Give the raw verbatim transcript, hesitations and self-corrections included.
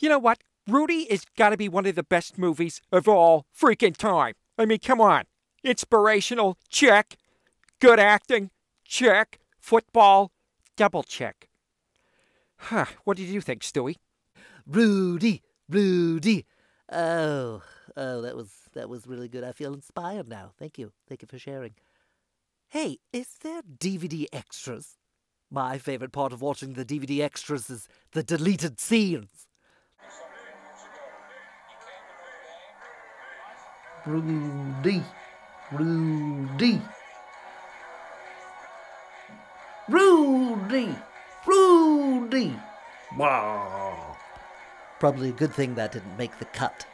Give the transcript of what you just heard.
You know what? Rudy is gotta be one of the best movies of all freaking time. I mean, come on. Inspirational, check. Good acting, check. Football, double check. Huh, what did you think, Stewie? Rudy, Rudy. Oh, oh, that was that was really good. I feel inspired now. Thank you. Thank you for sharing. Hey, is there D V D extras? My favorite part of watching the D V D extras is the deleted scenes. Rudy, Rudy, Rudy, Rudy. Wow. Probably a good thing that didn't make the cut.